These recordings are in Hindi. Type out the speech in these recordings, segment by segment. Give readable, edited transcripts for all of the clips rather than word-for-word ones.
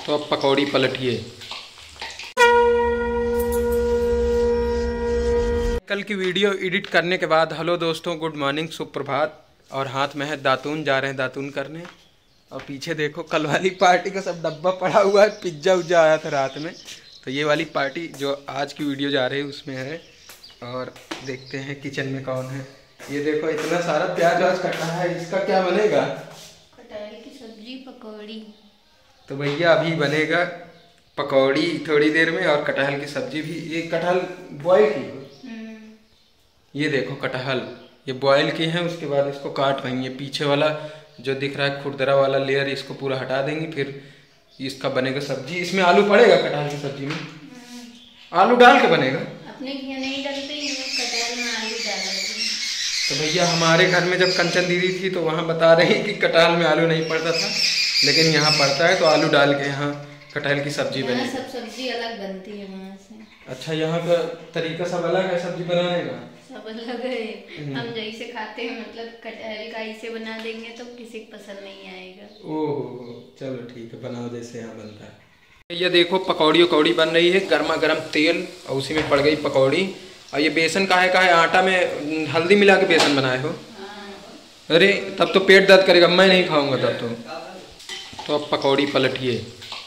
तो अब पकौड़ी पलटिए। कल की वीडियो एडिट करने के बाद हेलो दोस्तों, गुड मॉर्निंग, सुप्रभात। और हाथ में है दातून, जा रहे हैं दातून करने। और पीछे देखो कल वाली पार्टी का सब डब्बा पड़ा हुआ है, पिज्ज़ा उज्जा आया था रात में। तो ये वाली पार्टी जो आज की वीडियो जा रही है उसमें है। और देखते हैं किचन में कौन है। ये देखो इतना सारा प्याज वाज कटा है, इसका क्या बनेगा? कटहल की सब्जी पकौड़ी। तो भैया अभी बनेगा पकौड़ी थोड़ी देर में, और कटहल की सब्जी भी। ये कटहल बॉयल की, ये देखो कटहल ये बॉयल की है। उसके बाद इसको काट लेंगे, पीछे वाला जो दिख रहा है खुरदरा वाला लेयर, इसको पूरा हटा देंगे, फिर इसका बनेगा सब्जी। इसमें आलू पड़ेगा कटहल की सब्जी में, आलू डाल के बनेगा। अपने घर नहीं डालते हैं, कटहल में आलू डाला। तो भैया हमारे घर में जब कंचन दीदी थी तो वहाँ बता रहे हैं कि कटहल में आलू नहीं पड़ता था, लेकिन यहाँ पड़ता है। तो आलू डाल के यहाँ कटहल की सब्जी बनी। सब सब्जी अलग बनती है वहाँ से। अच्छा, यहाँ का तरीका सब अलग है सब्जी बनाने का, सब अलग है। हम जैसे खाते हैं, मतलब कटहल का ऐसे बना देंगे तो किसी को पसंद नहीं आएगा। ओहो, चलो ठीक है, बनाओ जैसे यहाँ बनता है। ये देखो पकौड़ी उकौड़ी बन रही है, गर्मा गर्म तेल और उसी में पड़ गई पकौड़ी। और ये बेसन का है आटा में हल्दी मिला के बेसन बनाए हो? अरे तब तो पेट दर्द करेगा, मैं नहीं खाऊंगा तब तो अब पकौड़ी पलटिए।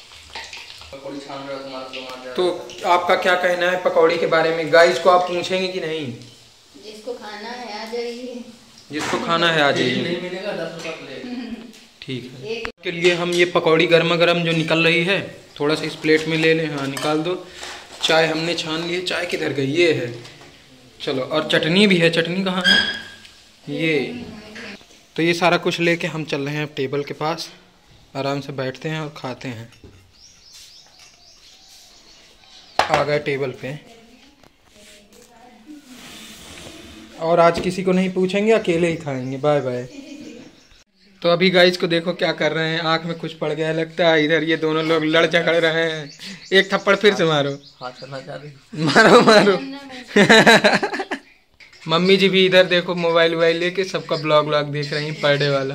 तो आपका क्या कहना है पकौड़ी के बारे में? गाइस को आप पूछेंगे कि नहीं? जिसको खाना है आ जाइए, जिसको खाना है आ जाइए। ठीक है, के लिए हम ये पकौड़ी गर्मा गर्म जो निकल रही है, थोड़ा सा इस प्लेट में ले लें। हाँ निकाल दो। चाय हमने छान ली है, चाय किधर गई? ये है। चलो, और चटनी भी है। चटनी कहाँ है? ये। तो ये सारा कुछ लेके हम चल रहे हैं अब टेबल के पास, आराम से बैठते हैं और खाते हैं। आ गए टेबल पे। और आज किसी को नहीं पूछेंगे, अकेले ही खाएंगे। Bye bye. तो अभी गाइस को देखो क्या कर रहे हैं, आंख में कुछ पड़ गया लगता है। इधर ये दोनों लोग लड़ झगड़ रहे हैं। एक थप्पड़ फिर से मारो, मारो मारो। मम्मी जी भी इधर देखो मोबाइल वोबाइल लेके सबका ब्लॉग व्लॉग देख रही हैं, पर डे वाला।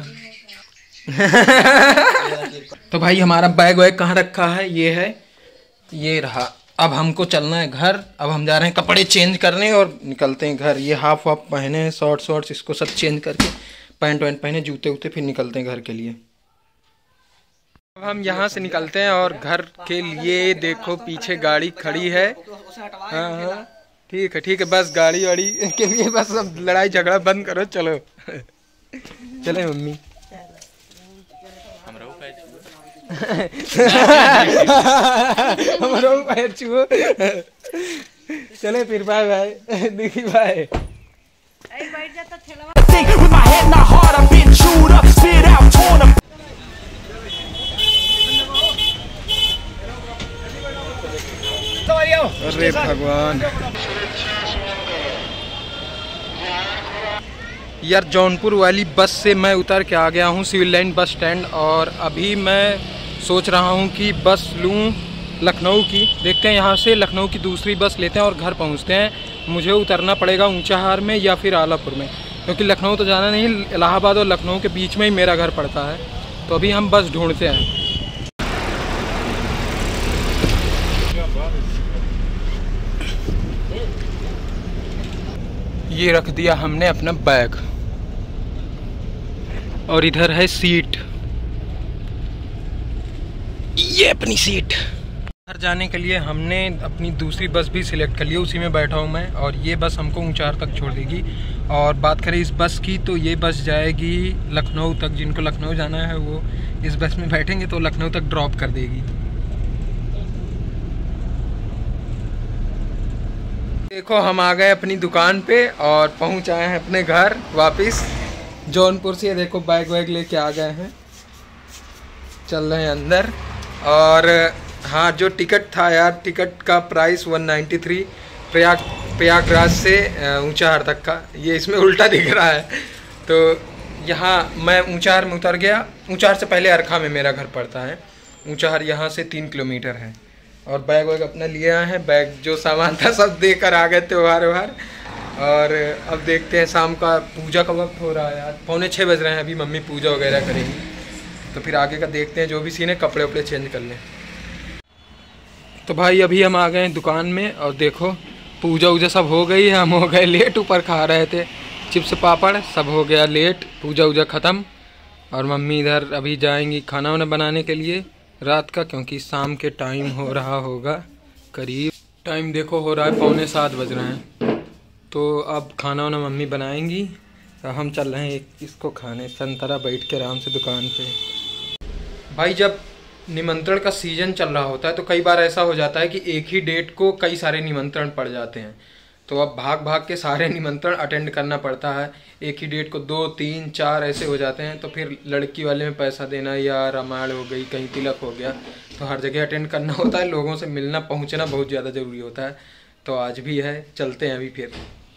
तो भाई हमारा बैग वैग कहाँ रखा है? ये है, ये रहा। अब हमको चलना है घर। अब हम जा रहे हैं कपड़े चेंज करने और निकलते हैं घर। ये हाफ वाफ पहने हैं, शॉर्ट्स, इसको सब चेंज करके पैंट वैंट पहने, जूते वूते, फिर निकलते हैं घर के लिए। अब हम यहाँ से निकलते हैं और घर के लिए देखो पीछे गाड़ी खड़ी है। हाँ ठीक है, बस गाड़ी वाड़ी के लिए बस अब लड़ाई झगड़ा बंद करो, चलो। चले मम्मी। हमारा पैर छुओ। चले फिर, बाय बाय देखी, बाय। अरे भगवान यार, जौनपुर वाली बस से मैं उतर के आ गया हूँ सिविल लाइन बस स्टैंड। और अभी मैं सोच रहा हूँ कि बस लूँ लखनऊ की। देखते हैं यहाँ से लखनऊ की दूसरी बस लेते हैं और घर पहुँचते हैं। मुझे उतरना पड़ेगा ऊंचाहार में या फिर आलापुर में, क्योंकि लखनऊ तो जाना नहीं, इलाहाबाद और लखनऊ के बीच में ही मेरा घर पड़ता है। तो अभी हम बस ढूंढते हैं। ये रख दिया हमने अपना बैग, और इधर है सीट, ये अपनी सीट। घर जाने के लिए हमने अपनी दूसरी बस भी सिलेक्ट कर ली, उसी में बैठा हूँ मैं। और ये बस हमको ऊंचाहार तक छोड़ देगी। और बात करें इस बस की, तो ये बस जाएगी लखनऊ तक। जिनको लखनऊ जाना है वो इस बस में बैठेंगे तो लखनऊ तक ड्रॉप कर देगी। देखो हम आ गए अपनी दुकान पे और पहुँच आए हैं अपने घर वापस जौनपुर से। देखो बैग वैग लेके आ गए हैं, चल रहे हैं अंदर। और हाँ, जो टिकट था यार, टिकट का प्राइस 193 प्रयागराज से ऊंचाहार तक का। ये इसमें उल्टा दिख रहा है। तो यहाँ मैं ऊंचाहार में उतर गया। ऊंचाहार से पहले अरखा में मेरा घर पड़ता है। ऊंचाहार यहाँ से 3 किलोमीटर है। और बैग वैग अपना लिए आए हैं, बैग जो सामान था सब देकर आ गए त्योहार व्योहार। और अब देखते हैं, शाम का पूजा का वक्त हो रहा है यार, 5:45 बज रहे हैं। अभी मम्मी पूजा वगैरह करेंगी, तो फिर आगे का देखते हैं। जो भी सीन है, कपड़े वपड़े चेंज कर लें। तो भाई अभी हम आ गए हैं दुकान में और देखो पूजा वूजा सब हो गई है। हम हो गए लेट, ऊपर खा रहे थे चिप्स पापड़, सब हो गया लेट, पूजा वूजा ख़त्म। और मम्मी इधर अभी जाएंगी खाना वाना बनाने के लिए रात का, क्योंकि शाम के टाइम हो रहा होगा करीब, टाइम देखो हो रहा है 6:45 बज रहे हैं। तो अब खाना वाना मम्मी बनाएंगी, तो हम चल रहे हैं इसको खाने संतरा बैठ के आराम से दुकान पे। भाई जब निमंत्रण का सीजन चल रहा होता है तो कई बार ऐसा हो जाता है कि एक ही डेट को कई सारे निमंत्रण पड़ जाते हैं। तो अब भाग भाग के सारे निमंत्रण अटेंड करना पड़ता है। एक ही डेट को 2, 3, 4 ऐसे हो जाते हैं। तो फिर लड़की वाले में पैसा देना या रामायण हो गई, कहीं तिलक हो गया, तो हर जगह अटेंड करना होता है। लोगों से मिलना पहुंचना बहुत ज़्यादा ज़रूरी होता है। तो आज भी है, चलते हैं अभी फिर।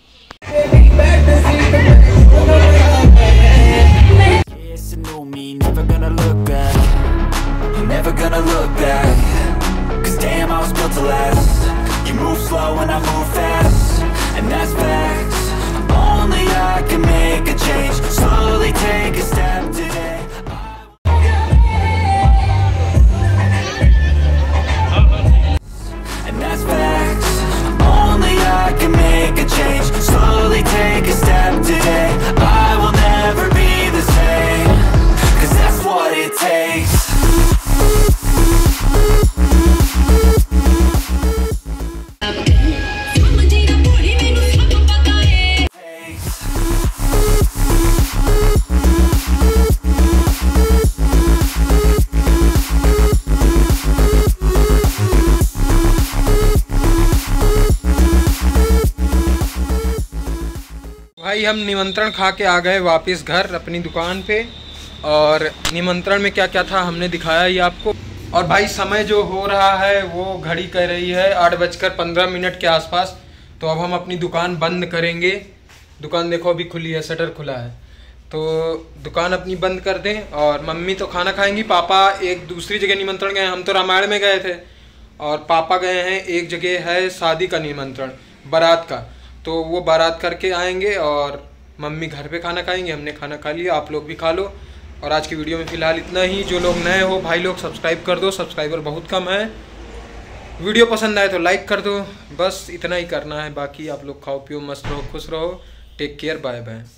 Never gonna look back, 'cause damn I was built to last. You move slow and I move fast, and that's facts. Only I can make a change, slowly take a step today. And that's facts. Only I can make a change, slowly take a step today. I will never be the same, 'cause that's what it takes. भाई हम निमंत्रण खा के आ गए वापस घर अपनी दुकान पे। और निमंत्रण में क्या क्या था हमने दिखाया ही आपको। और भाई समय जो हो रहा है वो घड़ी कह रही है 8:15 के आसपास। तो अब हम अपनी दुकान बंद करेंगे। दुकान देखो अभी खुली है, शटर खुला है, तो दुकान अपनी बंद कर दें। और मम्मी तो खाना खाएंगी, पापा एक दूसरी जगह निमंत्रण गए। हम तो रामायण में गए थे और पापा गए हैं एक जगह है शादी का निमंत्रण, बारात का। तो वो बारात करके आएंगे और मम्मी घर पे खाना खाएंगे। हमने खाना खा लिया, आप लोग भी खा लो। और आज की वीडियो में फ़िलहाल इतना ही। जो लोग नए हो भाई लोग सब्सक्राइब कर दो, सब्सक्राइबर बहुत कम है। वीडियो पसंद आए तो लाइक कर दो, बस इतना ही करना है। बाकी आप लोग खाओ पियो मस्त रहो, खुश रहो। Take care, bye bye.